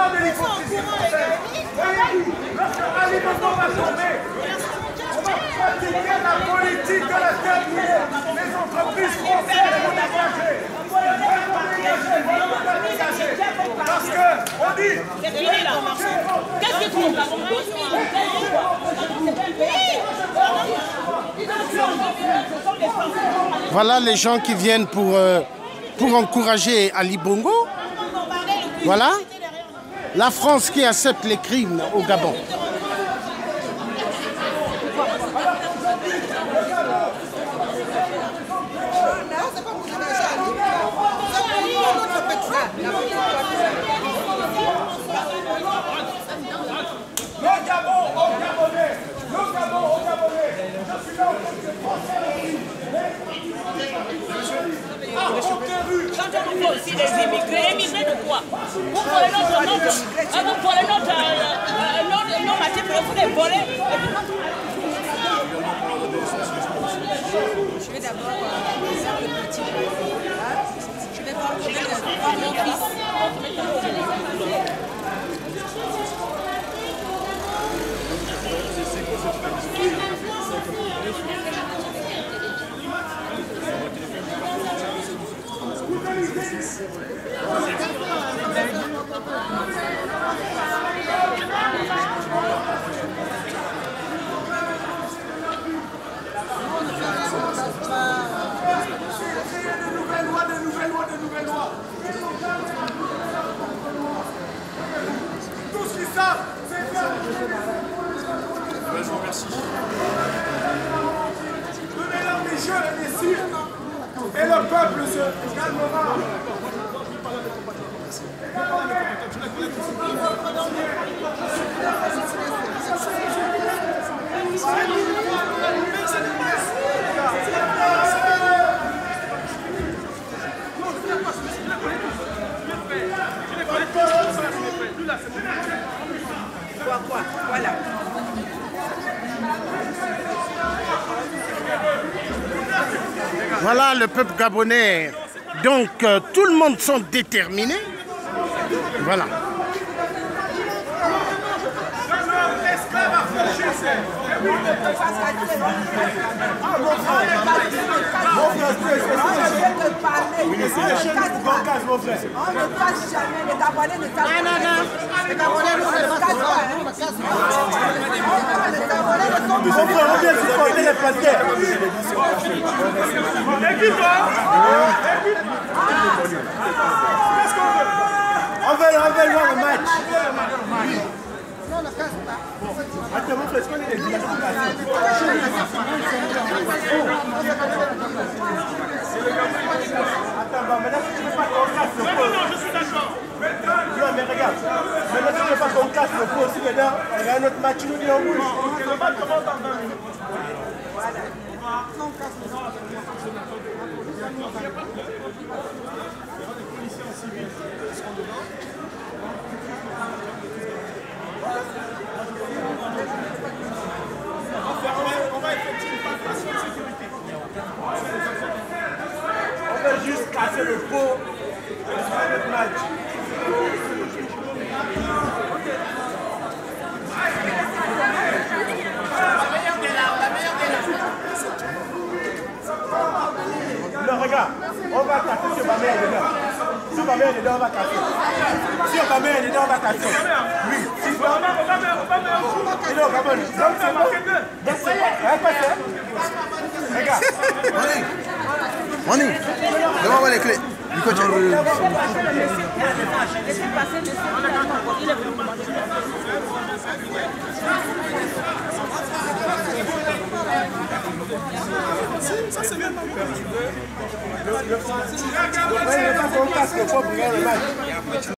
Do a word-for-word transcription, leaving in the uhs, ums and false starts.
marre de l'hypocrisie française. Lorsque Ali Bongo va tomber, on va pratiquer la politique de la terminer. Les entreprises françaises vont dégager. Parce que, on dit... Qu'est-ce que tu veux? Voilà les gens qui viennent pour, euh, pour encourager Ali Bongo. Voilà. La France qui accepte les crimes au Gabon. Le Gabon au Gabonais, le Gabon au Gabonais, je suis là en tant que Français. Ah, aucune rue. Quand on voit aussi les immigrés, immigrés de quoi? Vous prenez notre nom, vous prenez notre nom matin, vous les volez. Je vais d'abord faire le petit. Je vais voir mon fils. Tout ce qu'ils savent, c'est faire. Je vous remercie. Donnez-leur des jeux et des cires, et le peuple se calmera. Quoi, quoi? Voilà. Voilà le peuple gabonais. Donc euh, tout le monde sont déterminés. Voilà. On ne casse jamais, les Gabonais ne cassent pas. Non, non, non. Les Gabonais ne cassent pas. Les Gabonais ne sont pas. Ils sont prêts à bien supporter les pasteurs. On veut, on veut voir le match. Non, on ne casse pas. Attends, mon frère, est-ce qu'on est des villages de Attends, bah, maintenant, si tu ne veux pas qu'on casse le pot. Non, je suis d'accord. Non, mais regarde. Maintenant, si tu ne veux pas qu'on casse le pot aussi, maintenant, il y a un autre match, nous, on bouge. Le match commence dans vingt minutes. Voilà. On casse le pot. On va effectuer une passation de sécurité. On va juste casser le pot et faire notre match. Non, regarde, on va casser sur ma mère dedans. Si ma mère dedans, on va casser. Si ma mère dedans, on va casser. Oui. Si ma mère, on va mettre, on va mettre. Et non, Gabon, donc c'est bon. Donc c'est bon. Regarde. Moni, donne-moi voir les clés. Du côté. Laissez passer, laissez Ça c'est bien. Le français, il ne veut pas qu'on casse le pot pour gagner le match.